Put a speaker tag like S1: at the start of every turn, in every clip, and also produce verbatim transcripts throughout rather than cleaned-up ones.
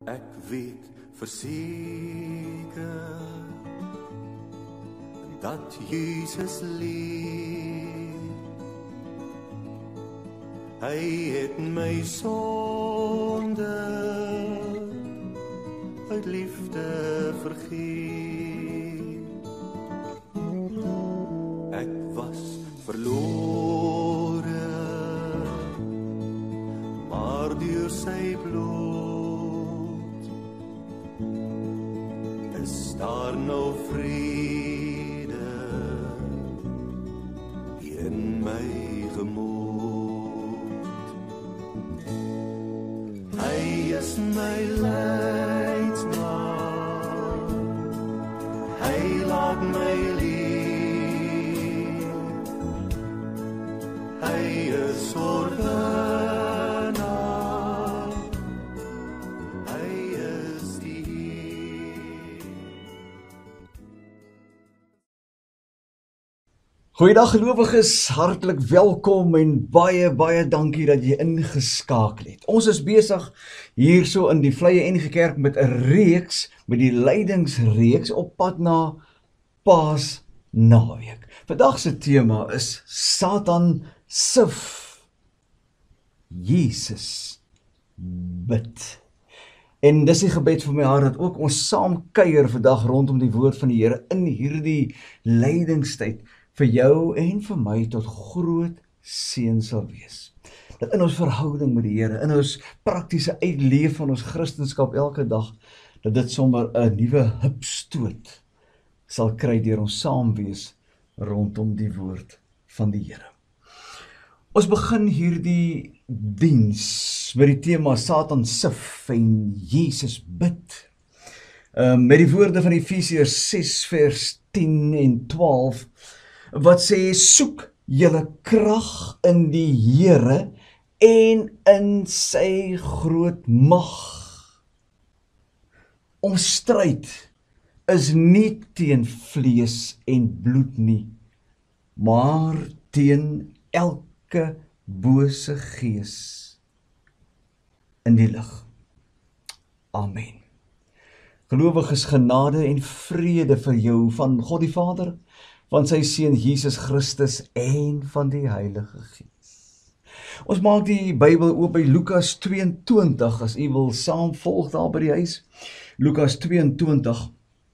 S1: Ek weet verseker dat Jesus leef. Hy het my sonde uit liefde vergeef. Ek was verlore, maar deur sy bloed is daar nou vrede in my gemoed. Hy is my leidsman, hy laat my leef, hy is ordenaar, hy is die Heer.
S2: Goeiedag gelowiges, hartlik welkom en baie baie dankie dat jy ingeskakel het. Ons is besig hierso in die Vlei N G Kerk met 'n reeks, met die leidingsreeks op pad na Paasnaweek. Vandag se tema is Satan sif, Jesus bid. En dis die gebed vir my hart dat ook ons saam kuier vandag rondom die woord van die Here in hierdie leidingstyd vir jou en vir my tot groot seën sal wees. Dat in ons verhouding met die Here, in ons praktiese uitleef van ons Christendom elke dag, dat dit sommer 'n nuwe hupstoot sal kry deur ons saam wees rondom die woord van die Here. Ons begin hierdie diens met die tema Satan sif en Jesus bid. Uh, met die woorde van Efesiërs ses vers tien en twaalf, wat sê, soek julle krag in die Here en in sy groot mag. Ons stryd is nie teen vlees en bloed nie, maar teen elke bose gees in die lig. Amen. Gelowiges, genade en vrede vir jou van God die Vader, van sy Seun Jesus Christus en van die Heilige Gees. Ons maak die Bybel oop by Lukas tweeëntwintig, as u wil saam volg daar by die huis. Lukas tweeëntwintig,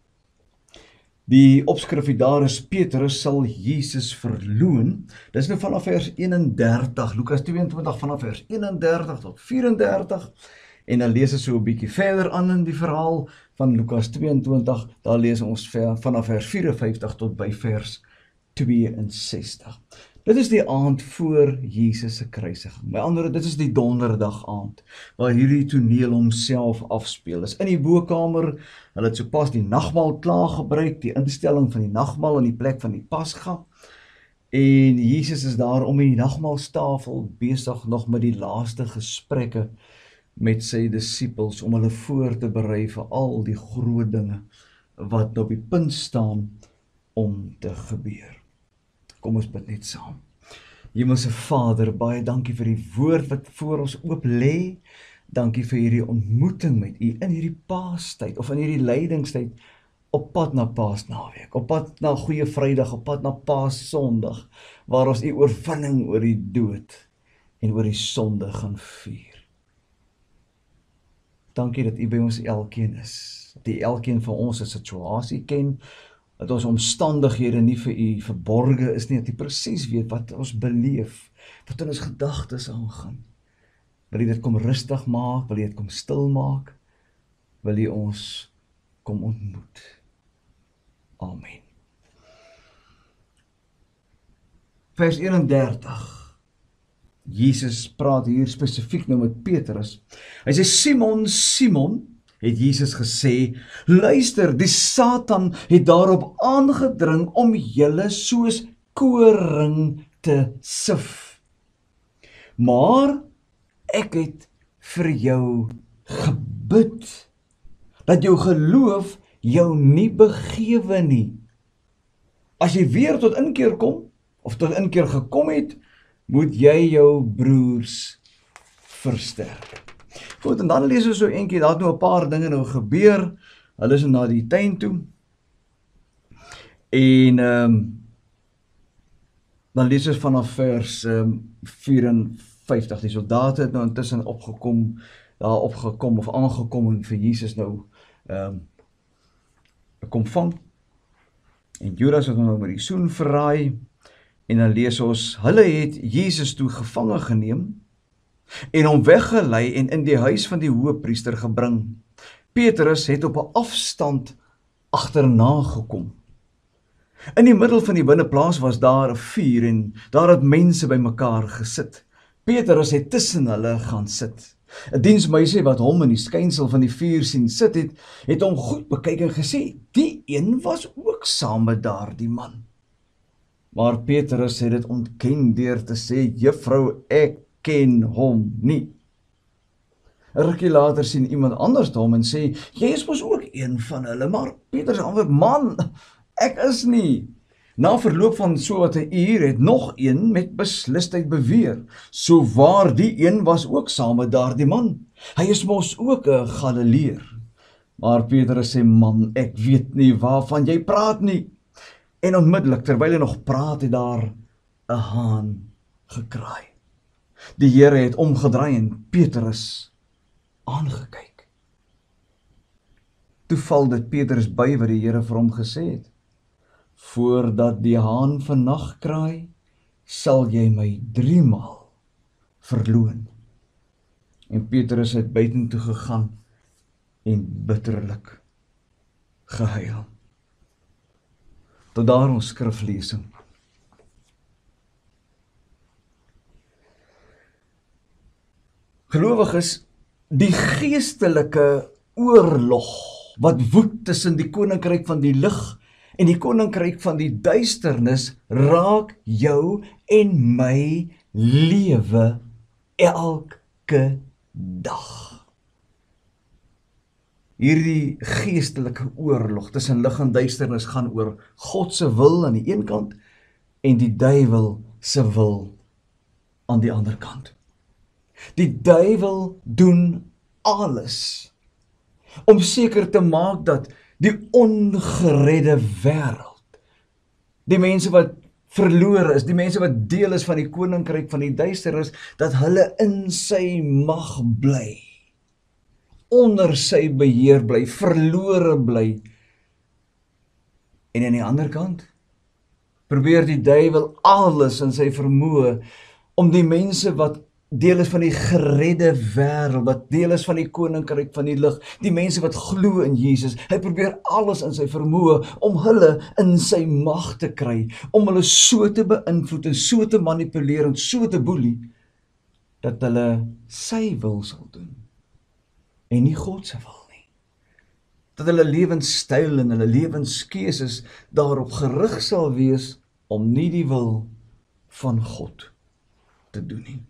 S2: die opskrif daar is Petrus sal Jesus verloon. Dis nou vanaf vers eenendertig, Lukas tweeëntwintig vanaf vers eenendertig tot vyf-en-dertig, en dan lees ons so 'n bietjie verder aan in die verhaal van Lukas tweeëntwintig, daar lees ons vanaf vers vyf-en-vyftig tot by vers twee-en-sestig. Dit is die aand voor Jesus se kruisiging. Met ander woorde, dit is die donderdag aand, waar hierdie toneel homself afspeel. Is in die bokkamer, hulle het sopas die nagmaal klaar gebruik, die instelling van die nagmaal in die plek van die Pasga, en Jesus is daar om die nagmaalstafel besig nog met die laaste gesprekke met sy disippels, om hulle voor te berei vir al die groot dinge wat op die punt staan om te gebeur. Kom ons bid net saam. Hemelse Vader, baie dankie vir die woord wat voor ons oop lê. Dankie vir hierdie ontmoeting met U in hierdie Paastyd, of in hierdie leidingstyd, op pad na Paasnaweek, op pad na Goeie Vrydag, op pad na Paassondag, waar ons U oorwinning oor die dood en oor die sonde gaan vier. Dankie dat U by ons elkeen is, dat U elkeen van ons 'n situasie ken, dat ons omstandighede nie vir U verborge is nie, dat U presies weet wat ons beleef, wat in ons gedagtes aangaan. Wil U dit kom rustig maak, wil U dit kom stil maak, wil U ons kom ontmoet. Amen. Vers eenendertig. Jesus praat hier spesifiek nou met Petrus. Hy sê, Simon, Simon, het Jesus gesê, luister, die Satan het daarop aangedring om julle soos koring te sif. Maar ek het vir jou gebid, dat jou geloof jou nie begewe nie. As jy weer tot inkeer kom, of tot inkeer gekom het, moet jy jou broers versterk. Goed, en dan lees ons so eentjie, daar het nou 'n paar dinge nou gebeur. Hulle is na die tuin toe. En um, dan lees ons vanaf vers um, vyf en vyftig. Die soldate het nou intussen opgekom, daar opgekom of aangekom en vir Jesus nou um, kom vang. En Judas het nou met die soen verraai. En dan lees ons, hulle het Jesus toe gevange geneem en hom weggelei en in die huis van die hoëpriester gebring. Petrus het op 'n afstand agterna gekom. In die middel van die binneplaas was daar 'n vuur en daar het mense bymekaar gesit. Petrus het tussen hulle gaan sit. 'n Diensmeisie wat hom in die skynsel van die vuur sien sit het, het hom goed bekyk en gesê, die een was ook saam met daardie man. Maar Petrus het dit ontken deur te sê, juffrou, ek ken hom nie. 'n Rukkie later sien iemand anders hom en sê, jy is mos ook een van hulle, maar Petrus antwoord, man, ek is nie. Na verloop van so wat 'n uur het nog een met beslisheid beweer, so waar die een was ook saam met daardie man. Hy is mos ook 'n Galileër. Maar Petrus sê, man, ek weet nie waarvan jy praat nie. En onmiddellik, terwyl hy nog praat, het daar 'n haan gekraai. Die Here het omgedraai en Petrus aangekyk. Toe val dit Petrus by wat die Here vir hom gesê het. Voordat die haan vannag kraai, sal jy my driemaal verloon. En Petrus het buitentoe gegaan en bitterlik gehuil. Tot daar ons skriflesing. Gelowiges, die geestelike oorlog wat woed tussen die koninkryk van die lig en die koninkryk van die duisternis raak jou en my lewe elke dag. Hierdie geestelike oorlog tussen lig en duisternis gaan oor God se wil aan die een kant en die duiwel se wil aan die ander kant. Die duiwel doen alles om seker te maak dat die ongeredde wêreld, die mense wat verlore is, die mense wat deel is van die koninkryk van die duisternis, dat hulle in sy mag bly, onder sy beheer bly, verlore bly. En aan die ander kant probeer die duiwel alles in sy vermoë om die mense wat deel is van die geredde wêreld, wat deel is van die koninkryk van die lig, die mense wat glo in Jesus, hy probeer alles in sy vermoë om hulle in sy mag te kry, om hulle so te beïnvloed en so te manipuleer en so te boelie, dat hulle sy wil sal doen, en nie God se wil nie. Dat hulle lewenstyl en hulle lewenskeuses daarop gerig sal wees om nie die wil van God te doen nie.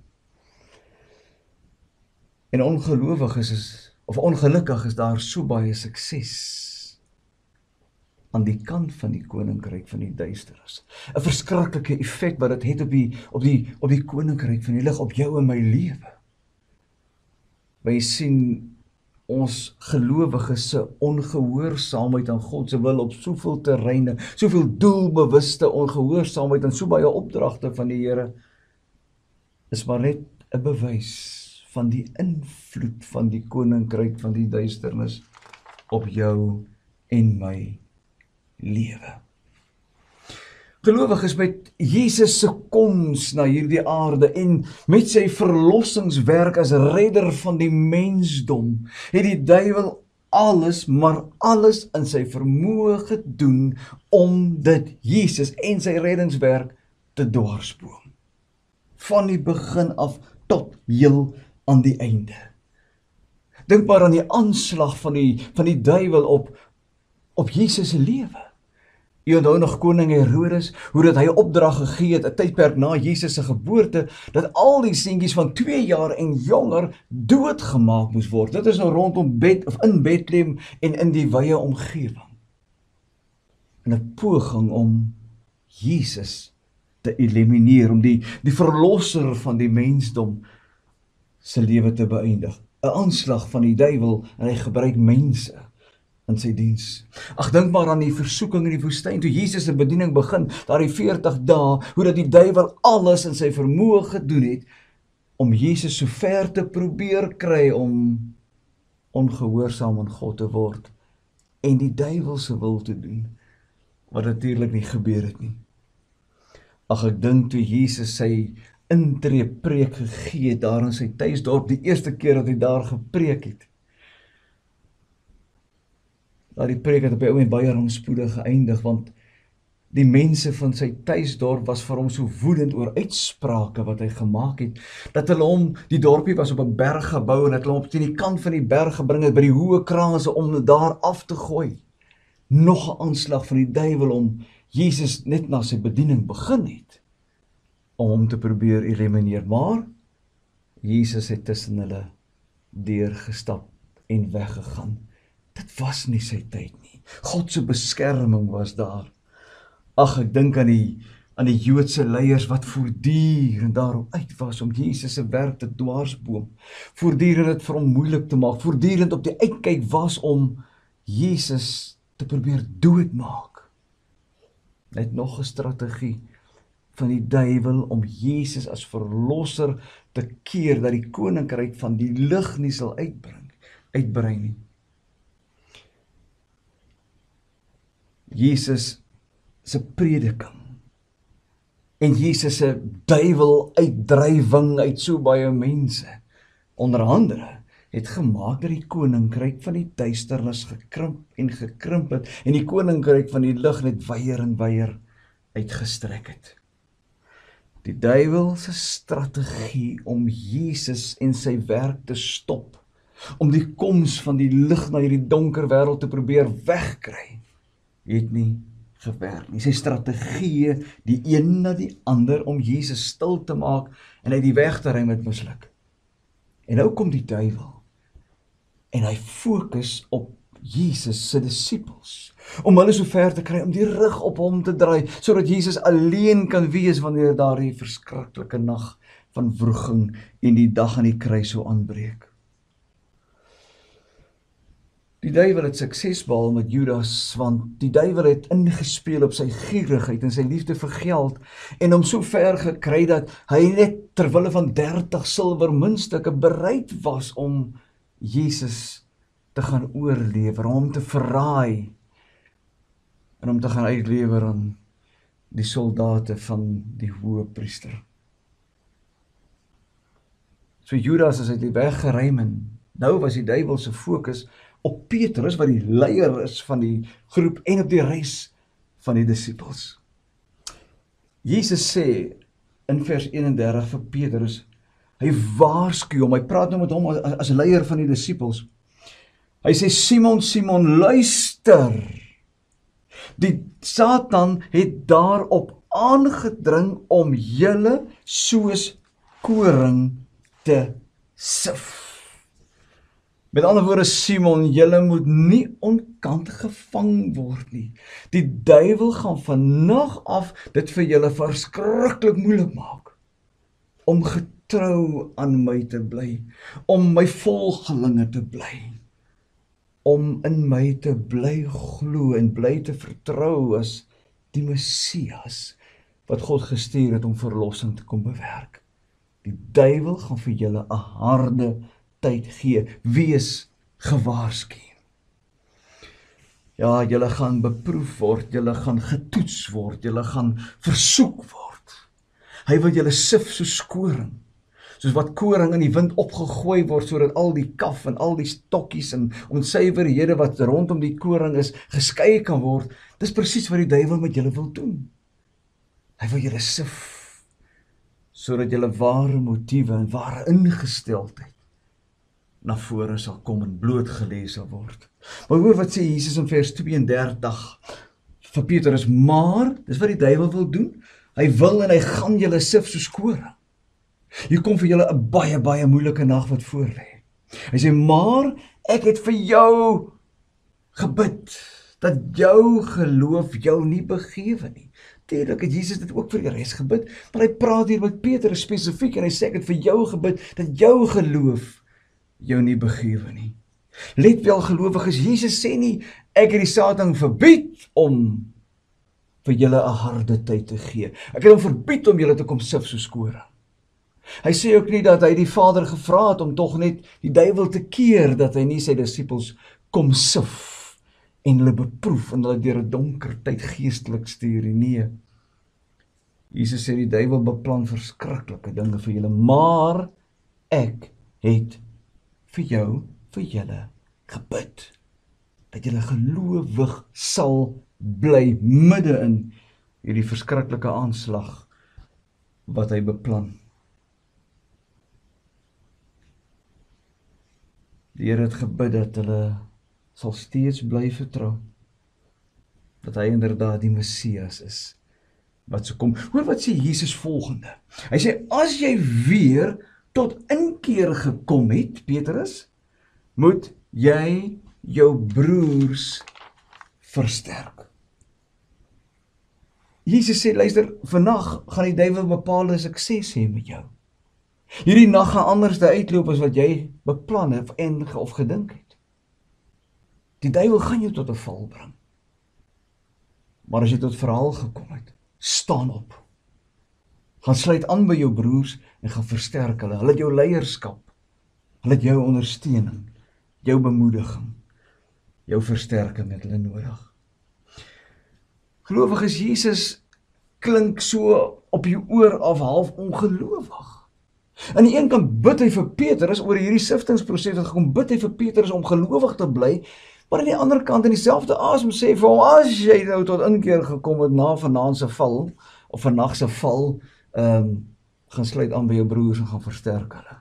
S2: En ongelowig is, is, of ongelukkig is daar so baie sukses aan die kant van die koninkryk van die duisternis. 'n Verskriklike effek wat dit het op die, op die, op die koninkryk van die lig, op jou en my lewe. Wij sien ons gelowiges se ongehoorsaamheid aan God se wil op soveel terreine, soveel doelbewuste ongehoorsaamheid en so baie opdragte van die Here, is maar net 'n bewys van die invloed van die koninkryk van die duisternis op jou en my lewe. Gelowiges, met Jesus se koms na hierdie aarde en met sy verlossingswerk as redder van die mensdom, het die duiwel alles, maar alles in sy vermoë gedoen om dit Jesus en sy reddingswerk te dwarsboom. Van die begin af tot heel aan die einde. Dink maar aan die aanslag van die, van die duiwel op, op Jesus se lewe. Jy onthou nog koning Herodes, hoe dat hy opdrag gegee het, 'n tydperk na Jesus se geboorte, dat al die seentjies van twee jaar en jonger doodgemaak moes word. Dit is nou rondom Beth, of in Bethlehem en in die wye omgewing. In 'n poging om Jesus te elimineer, om die, die verlosser van die mensdom se lewe te beëindig. 'n aanslag van die duiwel en hy gebruik mense in sy diens. Ag, dink maar aan die versoeking in die woestyn, toe Jesus se bediening begin, daardie veertig dae, hoe dat die duiwel alles in sy vermoë gedoen het, om Jesus so ver te probeer kry om ongehoorsaam aan God te word, en die duiwel se wil te doen, wat natuurlik nie gebeur het nie. Ag, ek dink toe Jesus sy intree preek gegee het, daar in sy tuisdorp, die eerste keer dat hy daar gepreek het, die preek het op die ou en baie rampspoedig geëindig, want die mense van sy tuisdorp was vir hom so woedend oor uitsprake wat hy gemaak het, dat hulle hom, die dorpie was op 'n berg gebou, en dat hulle hom op die kant van die berg gebring het, by die hoë kraanse, om daar af te gooi. Nog 'n aanslag van die duiwel om Jesus net na sy bediening begin het, om hom te probeer elimineer, maar Jesus het tussen hulle deurgestap en weggegaan. Dit was nie sy tyd nie. God se beskerming was daar. Ag, ek dink aan die, aan die Joodse leiers wat voortdurend daarop uit was om Jesus se werk te dwarsboom, voortdurend dit vir hom moeilik te maak, voortdurend op die uitkyk was om Jesus te probeer doodmaak. Net nog 'n strategie van die duiwel om Jesus as verlosser te keer, dat die koninkryk van die lig nie sal uitbring, uitbrei nie. Jesus se prediking en Jesus se duiwel uitdrywing uit so baie mense, onder andere, het gemaak dat die koninkryk van die duisternis gekrimp en gekrimp het, en die koninkryk van die lig net weier en weier uitgestrek het. Die duiwel se strategie om Jesus en sy werk te stop, om die koms van die lig na hierdie donker wêreld te probeer wegkry, het nie gewerk nie. Sy strategieë, die een na die ander, om Jesus stil te maak en uit die weg te ruim, het misluk. En nou kom die duiwel, en hy fokus op Jesus se disippels, om hulle so ver te kry, om die rug op hom te draai, sodat Jesus alleen kan wees, wanneer daar die verskriklike nag van wroging en die dag aan die kruis sou aanbreek. Die duiwel het sukses behaal met Judas, want die duiwel het ingespeel op sy gierigheid en sy liefde vir geld, en hom so ver gekry dat hy net terwille van dertig silwer muntstukke bereid was om Jesus te gaan oorlewer, om hom te verraai, en om te gaan uitlewer aan die soldate van die hoëpriester. So Judas is uit die weg geruim, en nou was die duiwel se fokus op Petrus, wat die leier is van die groep, en op die res van die disippels. Jesus sê in vers eenendertig vir Petrus, hy waarsku hom, hy praat nou met hom as, as leier van die disippels. Hy sê, Simon, Simon, luister. Die Satan het daarop aangedring om julle soos koring te sif. Met ander woorde, Simon, julle moet nie onkant gevang word nie. Die duiwel gaan vandag af dit vir julle verskriklik moeilik maak, om getrou aan my te bly, om my volgelinge te bly, om in my te bly glo en bly te vertrou as die Messias, wat God gestuur het om verlossing te kom bewerk. Die duiwel gaan vir julle 'n harde tyd gee, wees gewaarsku. Ja, julle gaan beproef word, julle gaan getoets word, julle gaan versoek word. Hy wil julle sif soos koring, soos wat koring in die wind opgegooi word, sodat al die kaf en al die stokkies en onsuiverhede wat rondom die koring is, geskei kan word. Dis presies wat die duiwel met julle wil doen. Hy wil julle sif, sodat julle ware motiewe en ware ingesteldheid na vore sal kom en blootgelees sal word. Maar hoor wat sê Jesus in vers tweeëndertig vir Petrus, maar, dis wat die duiwel wil doen, hy wil en hy gaan julle sif soos koring. Hier kom vir julle 'n baie, baie moeilike nag wat voor lê. Hy sê, maar, ek het vir jou gebid, dat jou geloof jou nie begewe nie. Tuurlik het Jesus dit ook vir die res gebid, maar hy praat hier met Petrus spesifiek, en hy sê, ek het vir jou gebid, dat jou geloof jou nie begewe nie. Let wel gelowiges, Jesus sê nie, ek het die Satan verbied om vir julle 'n harde tyd te gee. Ek het hom verbied om julle te kom sif soos koring. Hy sê ook nie dat hy die Vader gevra het om tog net die duiwel te keer, dat hy nie sy disippels kom sif en hulle beproef en hulle deur 'n donker tyd geestelik stuur nie. Nee. Jesus sê die duiwel beplan verskriklike dinge vir julle, maar ek het vir jou, vir julle gebid, dat julle gelowig sal bly midde in hierdie verskriklike aanslag wat hy beplan. Die Here het gebid dat hulle sal steeds bly vertrou, dat hy inderdaad die Messias is, wat so kom. Hoor wat sê Jesus volgende. Hy sê, as jy weer tot inkeer gekom het, Petrus, moet jy jou broers versterk. Jesus sê, luister, vandag gaan die duiwel bepaalde sukses hê met jou. Hierdie nag gaan anders uitloop as wat jy beplan het en of gedink het. Die duiwel gaan jou tot 'n val bring. Maar as jy tot verhaal gekom het, staan op. Gaan sluit aan by jou broers en gaan versterk hulle. Hulle het jou leierskap. Hulle het jou ondersteuning, jou bemoediging, jou versterking het hulle nodig. Gelowiges, Jesus klink so op jou oor af half ongelowig. Aan die een kant bid hy vir Petrus oor hierdie siftingsproses wat gekom, bid hy vir Petrus om gelowig te bly, maar aan die ander kant in dieselfde asem sê vir hom, as jy nou tot inkeer gekom het na vanaand se val, of vandag se val, um, gaan sluit aan by jou broers en gaan versterk hulle.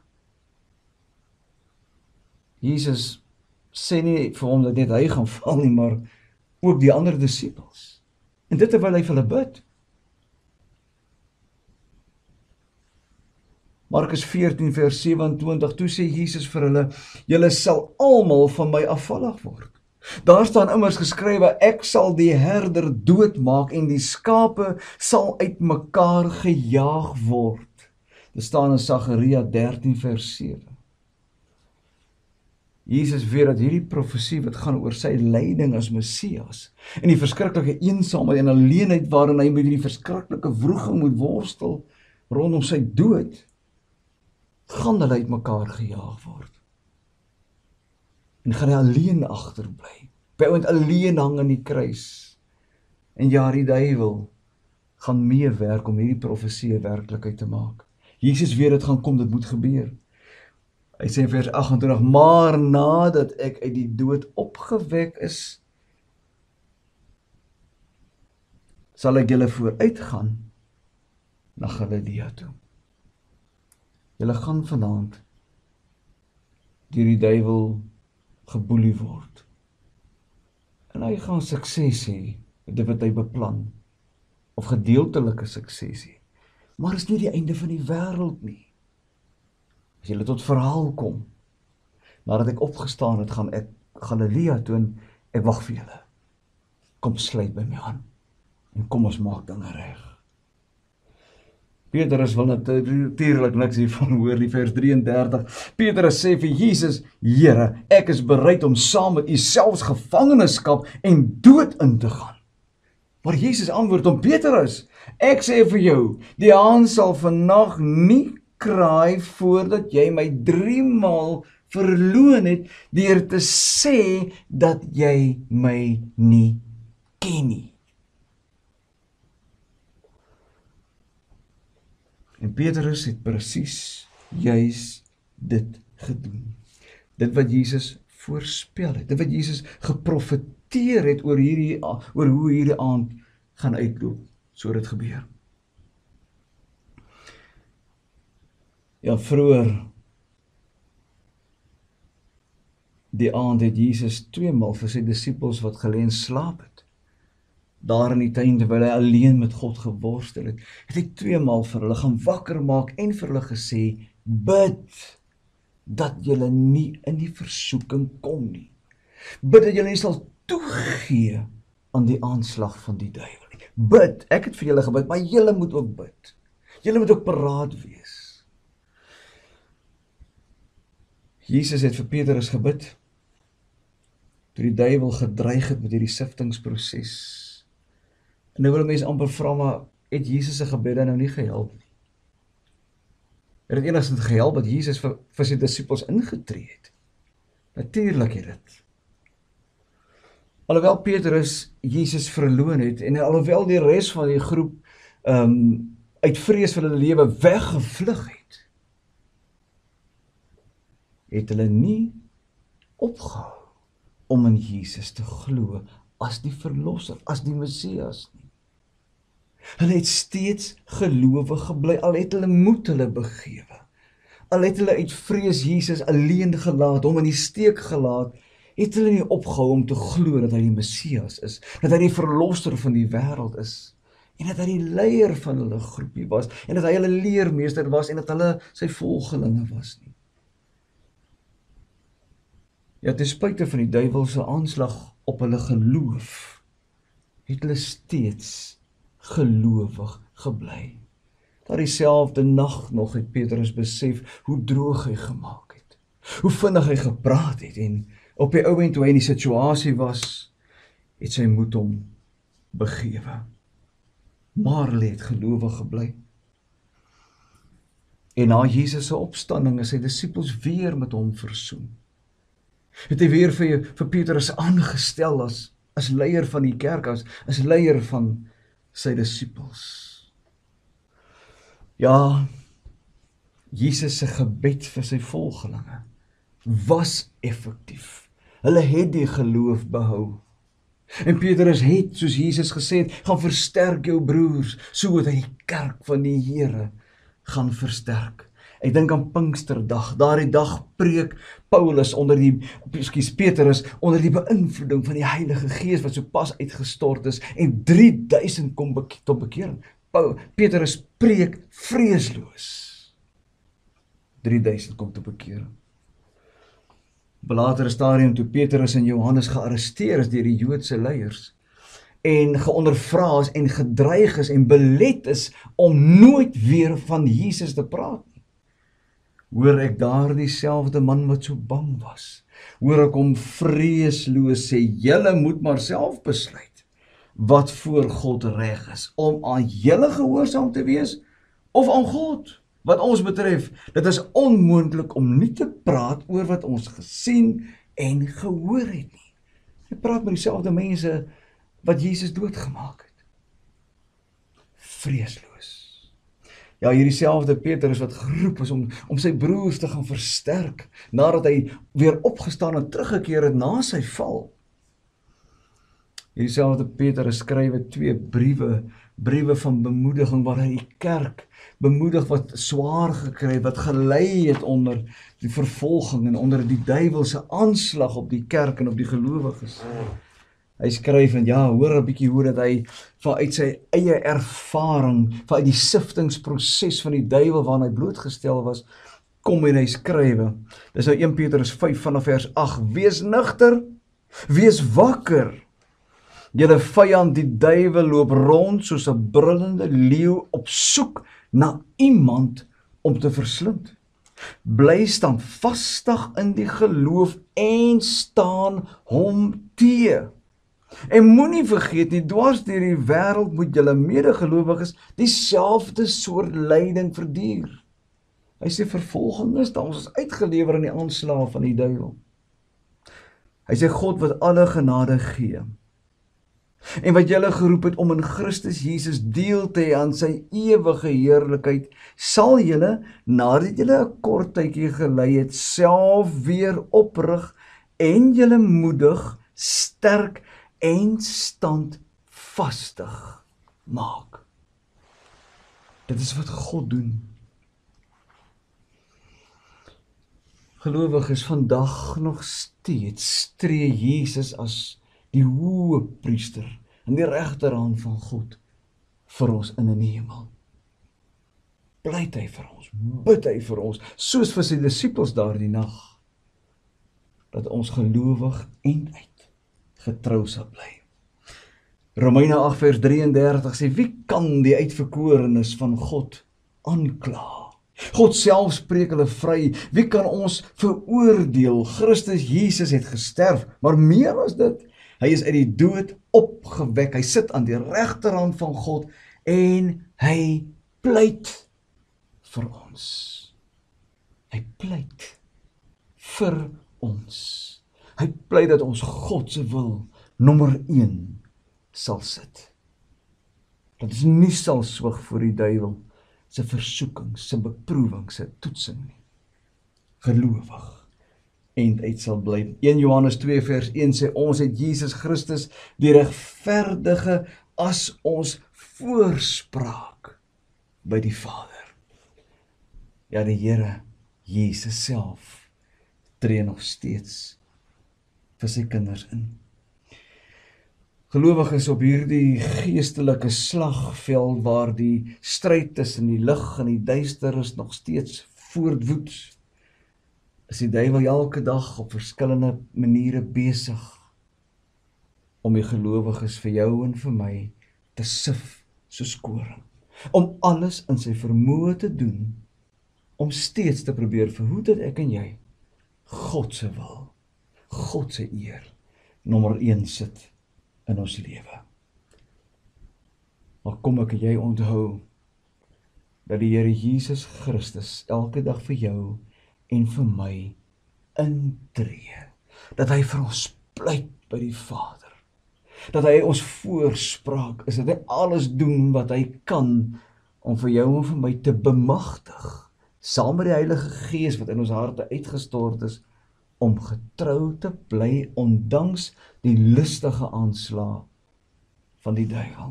S2: Jesus sê nie vir hom dat net hy gaan val nie, maar ook die ander disippels. En dit terwyl hy vir hulle bid. Markus veertien vers sewe en twintig, toe sê Jesus vir hulle, julle sal almal van my afvallig word. Daar staan immers geskrywe, ek sal die herder doodmaak en die skape sal uit mekaar gejaag word. Dit staan in Sagaria dertien vers sewe. Jesus weet dat hierdie profesie wat gaan oor sy lyding as Messias en die verskriklike eensaamheid en alleenheid waarin hy met die verskriklike wroging moet worstel rondom sy dood, gaan hulle uit mekaar gejaag word. En gaan hy alleen agterbly, by oond alleen hang in die kruis. En ja, die duiwel gaan meewerk om hierdie profesie werklikheid te maak. Jesus weet dit gaan kom, dit moet gebeur. Hy sê in vers agt en twintig, maar nadat ek uit die dood opgewek is, sal ek julle vooruitgaan na Galilea toe. Julle gaan vanaand deur die duiwel geboelie word. En hy gaan sukses hê met dit wat hy beplan, of gedeeltelike sukses hê. Maar is nie die einde van die wêreld nie. As julle tot verhaal kom, nadat ek opgestaan het, gaan ek Galilea toe en ek wag vir julle. Kom sluit by my aan en kom ons maak dinge reg. Petrus wil natuurlik niks hiervan hoor, die vers drieëndertig. Petrus sê vir Jesus, Here, ek is bereid om saam met u selfs gevangenskap en dood in te gaan. Maar Jesus antwoord hom, Petrus, ek sê vir jou, die haan sal vannag nie kraai voordat jy my drie maal verloon het deur te sê dat jy my nie ken nie. En Petrus het presies juis dit gedoen. Dit wat Jesus voorspel het, dit wat Jesus geprofeteer het oor hierdie oor hoe hierdie aand gaan uitloop, so dit gebeur. Ja, vroeër die aand het Jesus tweemaal vir sy disippels wat geleen slaap het, daar in die tuin terwyl hy alleen met God geworstel het, het hy tweemaal vir hulle gaan wakker maak en vir hulle gesê, bid dat julle nie in die versoeking kom nie. Bid dat julle nie sal toegee aan die aanslag van die duiwel nie. Bid, ek het vir julle gebid, maar julle moet ook bid. Julle moet ook paraat wees. Jesus het vir Petrus gebid, toe die duiwel gedreig het met hierdie siftingsproses. En nou wil mense amper vra, maar het Jesus se gebede nou nie gehelp nie? Het dit enigstens gehelp dat Jesus vir, vir sy disippels ingetree het? Natuurlik het dit. Alhoewel Petrus Jesus verloon het, en alhoewel die res van die groep um, uit vrees vir hulle lewe weggevlug het, het hulle nie opgehou om in Jesus te glo as die verlosser, as die Messias nie. Hulle het steeds gelowig gebly, al het hulle moed hulle begewe. Al het hulle uit vrees Jesus alleen gelaat, hom in die steek gelaat, het hulle nie opgehou om te glo dat hy die Messias is, dat hy die verlosser van die wêreld is, en dat hy die leier van hulle groepie was, en dat hy hulle leermeester was, en dat hulle sy volgelinge was nie. Ja, ten spyte van die duiwelse aanslag op hulle geloof, het hulle steeds gelowig gebly. Daar dieselfde nag nog het Petrus besef hoe droog hy gemaak het, hoe vinnig hy gepraat het, en op die ou end toe hy in die situasie was, het sy moed hom begewe. Maar hy het gelowig gebly. En na Jesus se opstanding is sy disippels weer met hom versoen. Het hy weer vir, vir Petrus aangestel as, as leier van die kerk, as, as leier van sy disippels. Ja, Jesus se gebed vir sy volgelinge was effektief. Hulle het die geloof behou. En Petrus het, soos Jesus gesê het, gaan versterk jou broers, so dat hy die kerk van die Here gaan versterk. Ek dink aan Pinksterdag, daardie dag preek Paulus onder die, ekskuus Petrus, onder die beïnvloeding van die Heilige Gees wat so pas uitgestort is, en drie duisend kom beke- tot bekering. Petrus preek vreesloos. drie duisend kom tot bekering. Op 'n latere stadium toe Petrus en Johannes gearresteer is deur die Joodse leiers, en geondervra is en gedreig is en belet is om nooit weer van Jesus te praat nie. Hoor ek daar dieselfde man wat so bang was, hoor ek hom vreesloos sê, julle moet maar self besluit wat voor God reg is, om aan julle gehoorsaam te wees, of aan God. Wat ons betref, dit is onmoontlik om nie te praat oor wat ons gesien en gehoor het nie. Hy praat met dieselfde mense wat Jesus doodgemaak het. Vreesloos. Ja, hierdie selfde Petrus wat geroep is om, om sy broers te gaan versterk, nadat hy weer opgestaan en teruggekeer het na sy val. Hierdie selfde Petrus skryf twee briewe, briewe van bemoediging, waar hy die kerk bemoedig wat swaar gekry, wat gelei het onder die vervolging en onder die duiwelse aanslag op die kerk en op die gelowiges. Hy skryf en ja, hoor 'n bietjie hoe dat hy vanuit sy eie ervaring, vanuit die siftingsproses van die duiwel waarna hy blootgestel was, kom en hy skrywe. Dis nou een Petrus vyf vanaf vers agt. Wees nugter, wees wakker. Julle vyand die duiwel loop rond soos 'n brullende leeu op soek na iemand om te verslind. Bly standvastig in die geloof en staan hom teë. En moenie vergeet nie, dwars deur die wêreld moet julle medegelowiges dieselfde soort lyding verduur. Hy sê vervolging is, ons is uitgelewer in die aanslae van die duiwel. Hy sê God wat alle genade gee, en wat julle geroep het om in Christus Jesus deel te hê aan sy ewige heerlikheid, sal julle, nadat julle 'n kort tydjie gelei het, self weer oprig en julle moedig, sterk en standvastig maak. Dit is wat God doen. Gelowiges, vandag nog steeds stree Jesus as die hoë priester en die regterhand van God vir ons in die hemel. Pleit hy vir ons, bid hy vir ons, soos vir sy disippels daardie nag, dat ons gelowig en uit getrou sal bly. Romeine agt vers drieëndertig sê, wie kan die uitverkorenes van God aankla? God self spreek hulle vry. Wie kan ons veroordeel? Christus Jesus het gesterf, maar meer as dit, hy is uit die dood opgewek. Hy sit aan die regterhand van God en hy pleit vir ons. Hy pleit vir ons. Hy pleit dat ons God se wil nommer een sal sit. Dat ons nie sal swig voor die duiwel se versoeking, se beproewing, se toetsing nie. Gelowig en uit sal bly. een Johannes twee vers een sê, ons het Jesus Christus die regverdige as ons voorspraak by die Vader. Ja, die Here Jesus self tree nog steeds vir sy kinders in. Gelowiges op hierdie geestelike slagveld waar die stryd tussen die lig en die duisternis nog steeds voortwoed, is die duiwel elke dag op verskillende maniere besig om die gelowiges vir jou en vir my te sif soos koring, om alles in sy vermoë te doen, om steeds te probeer verhoed dat ek en jy God se wil, God se eer, nommer een sit in ons lewe. Maar kom ek en jy onthou dat die Here Jesus Christus elke dag vir jou en vir my intree, dat hy vir ons pleit by die Vader, dat hy ons voorspraak is, dat hy alles doen wat hy kan om vir jou en vir my te bemagtig, saam met die Heilige Gees wat in ons harte uitgestort is, om getrou te bly ondanks die listige aanslag van die duiwel.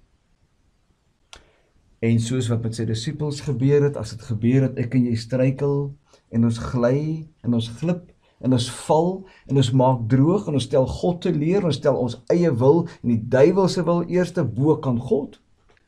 S2: En soos wat met sy disippels gebeur het, as dit gebeur het, ek en jy struikel, en ons gly, en ons glip, en ons val, en ons maak droog, en ons stel God te leer, en ons stel ons eie wil, en die duiwel se wil eerste bo kan God.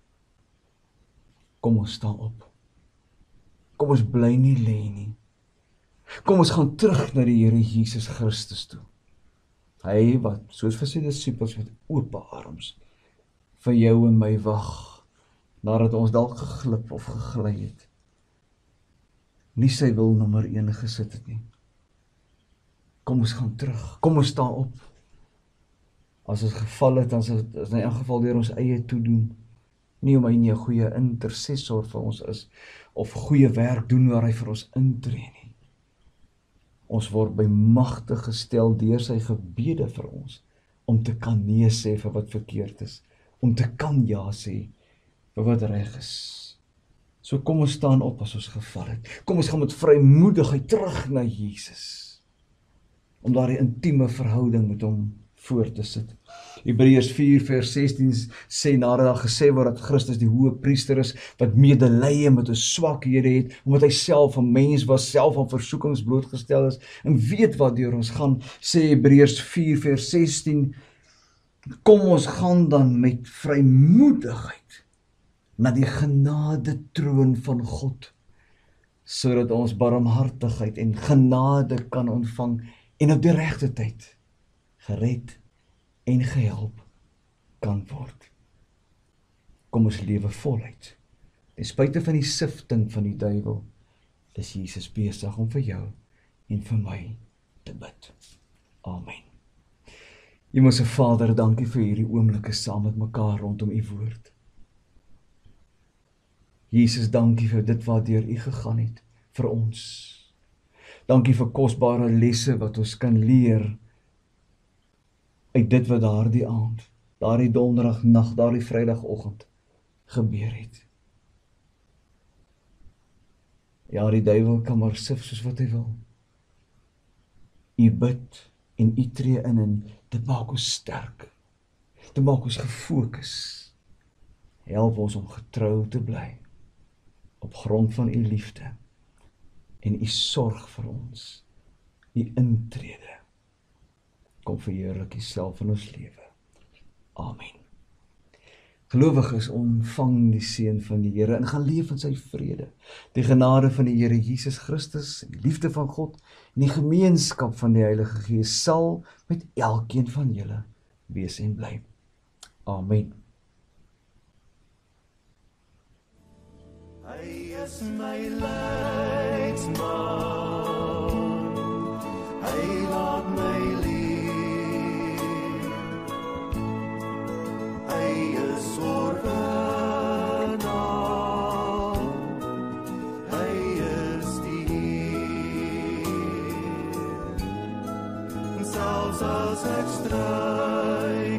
S2: Kom ons staan op. Kom ons bly nie lê nie. Kom ons gaan terug na die Here Jesus Christus toe. Hy wat, soos vir sy disippels met oop arms, vir jou en my wag, nadat ons dalk geglip of gegly het. Nie sy wil nommer een gesit het nie. Kom ons gaan terug, kom ons staan op. As ons geval het, dan is het in elk geval deur ons eie toedoen. Nie om hy nie 'n goeie intercessor vir ons is, of goeie werk doen waar hy vir ons intree nie. Ons word by magte gestel deur sy gebede vir ons, om te kan nee sê vir wat verkeerd is, om te kan ja sê vir wat reg is. So kom ons staan op as ons geval het. Kom ons gaan met vrymoedigheid terug na Jesus, om daardie intieme verhouding met hom voor te sit. Hebreërs vier vers sestien sê, nadat daar gesê word dat Christus die hoë priester is, wat medelee met ons swakhede het, omdat hy self 'n mens was, self aan versoekings blootgestel is, en weet wat deur ons gaan, sê Hebreërs vier vers sestien, kom ons gaan dan met vrymoedigheid na die genade troon van God, sodat ons barmhartigheid en genade kan ontvang, en op die regte tyd gered en gehelp kan word. Kom ons lewe voluit. Ten spyte van die sifting van die duiwel, is Jesus besig om vir jou en vir my te bid. Amen. Hemelse Vader, dankie vir hierdie oomblikke saam met mekaar rondom u woord. Jesus, dankie vir dit wat deur u gegaan het vir ons. Dankie vir kosbare lesse wat ons kan leer uit dit wat daardie aand, daardie donderdag nag, daardie vrydagoggend gebeur het. Ja, die duiwel kan maar sif soos wat hy wil. U bid en u tree in en dit maak ons sterk. Dit maak ons gefokus. Help ons om getrou te bly op grond van u liefde en u sorg vir ons, u intrede. Kom verheerlik u self in ons lewe. Amen. Gelowiges, ontvang die seën van die Here en gaan leef in sy vrede. Die genade van die Here Jesus Christus, die liefde van God en die gemeenskap van die Heilige Gees sal met elkeen van julle wees en bly. Amen.
S1: Hy is my leidsman, hy laat my leef, hy is oorwinnaar, hy is die Heer, en selfs as ek stryd,